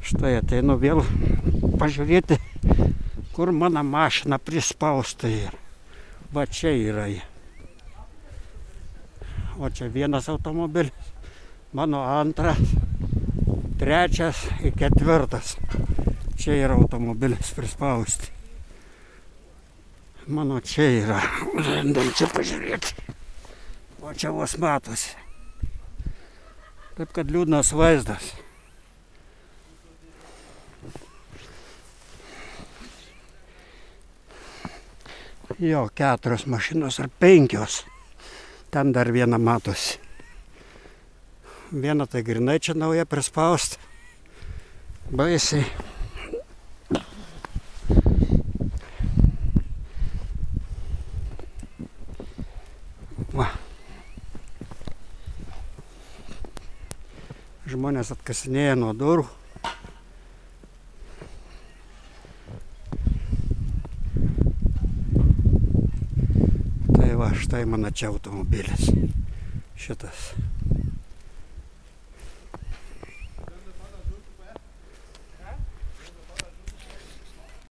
Štai ateinu vėl pažiūrėti, kur mano mašina prispausta yra. Va čia yra ji. O čia vienas automobilis, mano antras, trečias ir ketvirtas. Čia yra automobilis prispausti. Mano čia yra. Dar čia pažiūrėti. O čia vos matosi. Taip kad liūdnas vaizdas. Jo, 4 mašinos ar 5. Ten dar viena matosi. Viena tai grinai čia nauja prispausta. Baisiai. Va. Žmonės atkasinėja nuo durų. Tai va, štai mano čia automobilis. Šitas.